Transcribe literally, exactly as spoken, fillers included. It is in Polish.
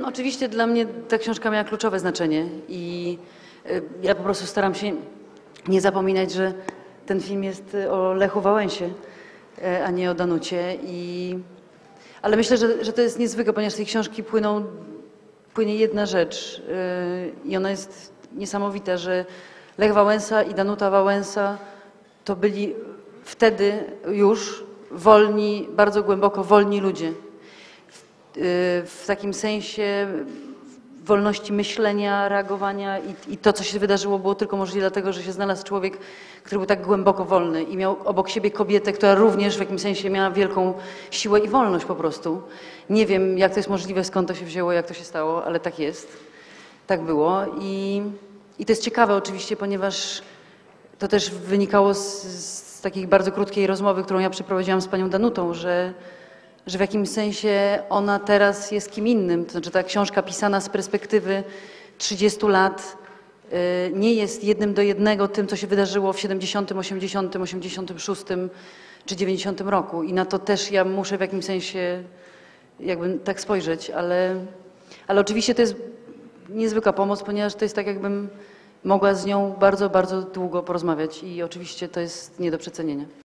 No, oczywiście dla mnie ta książka miała kluczowe znaczenie i y, ja po prostu staram się nie zapominać, że ten film jest o Lechu Wałęsie, y, a nie o Danucie. I... Ale myślę, że, że to jest niezwykłe, ponieważ z tej książki płyną, płynie jedna rzecz y, i ona jest niesamowita, że Lech Wałęsa i Danuta Wałęsa to byli wtedy już wolni, bardzo głęboko wolni ludzie. W takim sensie wolności myślenia, reagowania i, i to, co się wydarzyło, było tylko możliwe dlatego, że się znalazł człowiek, który był tak głęboko wolny i miał obok siebie kobietę, która również w jakimś sensie miała wielką siłę i wolność po prostu. Nie wiem, jak to jest możliwe, skąd to się wzięło, jak to się stało, ale tak jest. Tak było i, i to jest ciekawe oczywiście, ponieważ to też wynikało z, z takiej bardzo krótkiej rozmowy, którą ja przeprowadziłam z panią Danutą, że że w jakimś sensie ona teraz jest kim innym. To znaczy ta książka pisana z perspektywy trzydziestu lat nie jest jednym do jednego tym, co się wydarzyło w siedemdziesiątym, osiemdziesiątym, osiemdziesiątym szóstym czy dziewięćdziesiątym roku. I na to też ja muszę w jakimś sensie jakby tak spojrzeć, ale, ale oczywiście to jest niezwykła pomoc, ponieważ to jest tak, jakbym mogła z nią bardzo, bardzo długo porozmawiać i oczywiście to jest nie do przecenienia.